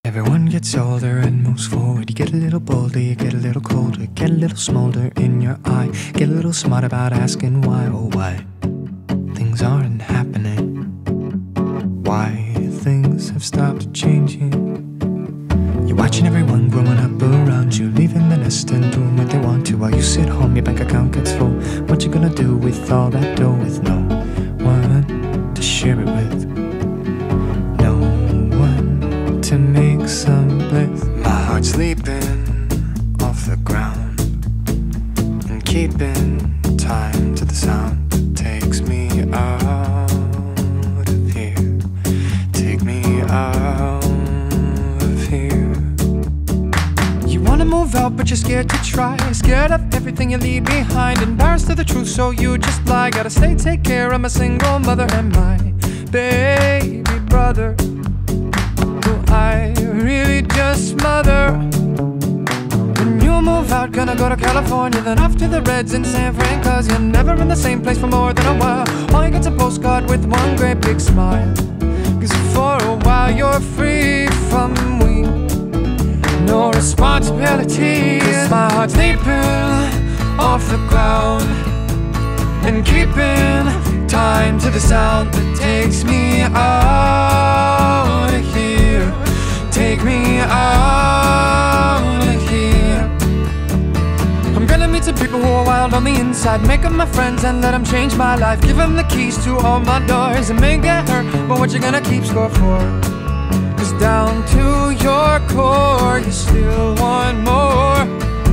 Everyone gets older and moves forward. You get a little bolder, you get a little colder, get a little smolder in your eye, get a little smart about asking why, oh why things aren't happening, why things have stopped changing. You're watching everyone growing up around you, leaving the nest and doing what they want to, while you sit home, your bank account gets full. What you gonna do with all that dough, with no one to share it with, no one to make some bliss? My heart's leaping off the ground and keeping time to the sound that takes me out of here, take me out of here. You wanna move out but you're scared to try, scared of everything you leave behind, embarrassed of the truth so you just lie. Gotta stay, take care, I'm a single mother, and my baby brother, who I really just mother. When you move out, gonna go to California, then off to the Reds in San Fran, 'cause you're never in the same place for more than a while. All you get's a postcard with one great big smile, 'cause for a while you're free from we, no responsibility. 'Cause my heart's leaping off the ground and keeping time to the sound that takes me out of here, take me out of here. I'm gonna meet some people who are wild on the inside, make them my friends and let them change my life, give them the keys to all my doors. It may get hurt, but what you gonna keep score for? 'Cause down to your core, you still want more.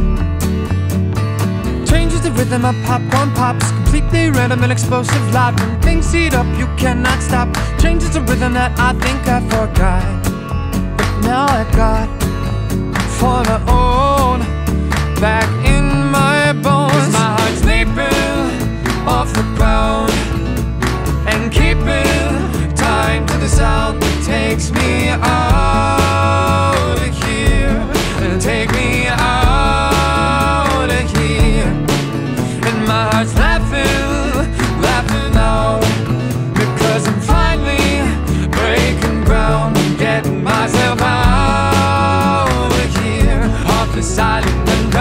Changes the rhythm of popcorn pops, completely random and explosive live. When things heat up, you cannot stop. Changes the rhythm that I think I forgot, but now I got for my own, back in my bones. 'Cause my heart's leaping off the ground and keeping time to the sound that takes me out of here, and take me out of here. And my heart's laughing, laughing out, because I'm finally breaking ground and getting myself out of here, off this island and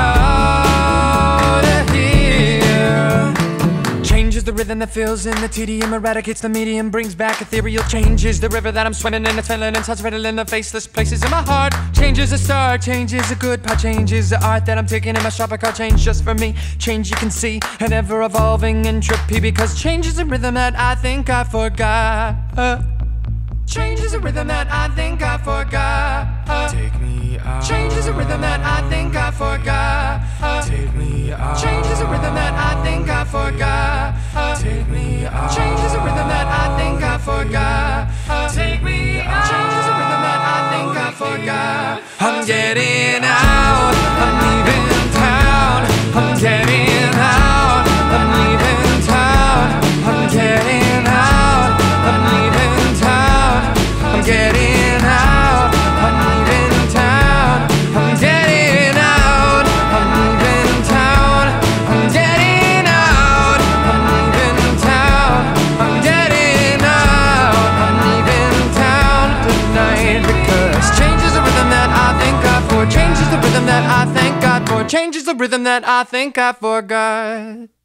out of here. Changes the rhythm that fills in the tedium, eradicates the medium, brings back ethereal changes. The river that I'm swimming in, it's filling and starts riddling the faceless places in my heart. Changes the star, changes the good part, changes the art that I'm taking in my shopper cart. Change just for me, change you can see, an ever-evolving entropy, because change is a rhythm that I think I forgot. Change is a rhythm that I think I forgot. Take me out. Change is a rhythm that I think I forgot. Take me out. Change is a rhythm that I think I forgot. Take me out. Change is a rhythm that I think I forgot. Take me out. Change is a rhythm that I think I forgot. I'm getting out, I'm leaving town. I'm getting out, I'm leaving town. I'm getting out, I'm leaving town. I'm getting out, I'm leaving town. I'm getting out, I'm leaving town. I'm getting out, I'm leaving town. I'm getting out, I'm leaving town tonight, because change is the rhythm that I think I for. Change is the rhythm that I thank God for. Change is the rhythm that I think I forgot.